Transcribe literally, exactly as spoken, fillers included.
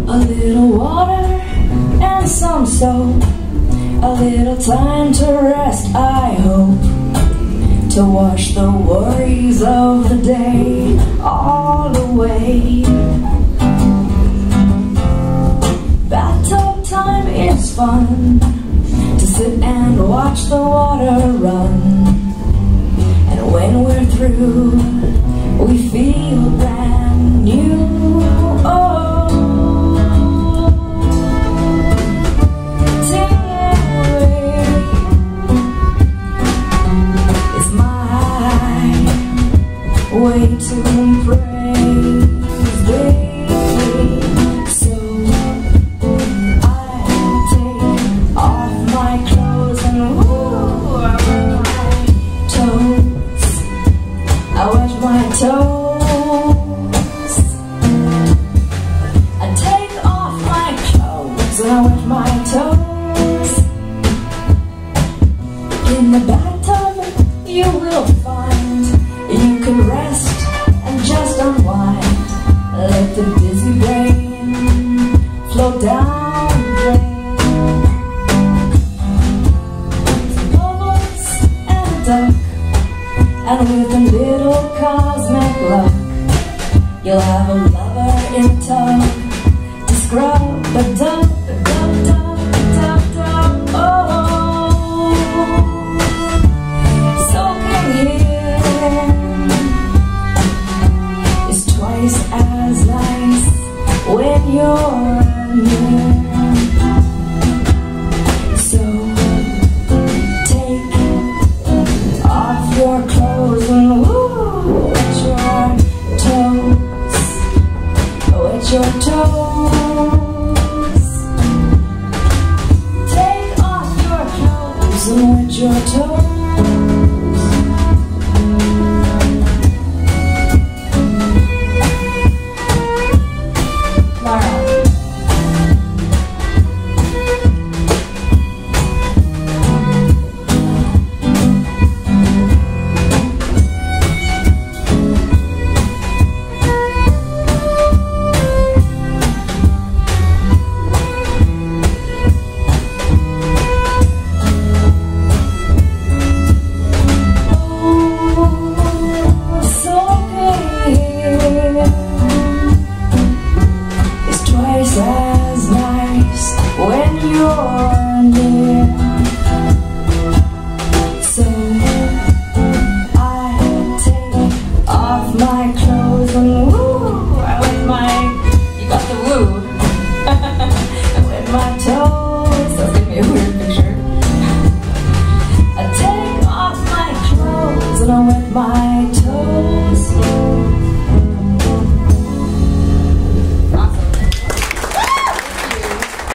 A little water and some soap, a little time to rest, I hope, to wash the worries of the day all away. Bathtub time is fun, to sit and watch the water run. And when we're through, we feel brand new. Oh, way to praise daily. So I take off my clothes and woo, I wet my toes. I wet my toes. I take off my clothes and I wet my toes. In the bathtub you will find you can rest and just unwind. Let the busy brain flow down the drain. Bubbles and a duck, and with a little cosmic luck, you'll have a lover in a tub to scrub a dub, a dub, dub, dub, dub. Oh, soaking here as nice when you're near. So take off your clothes and woo, wet your toes, wet your toes. Take off your clothes and wet your toes.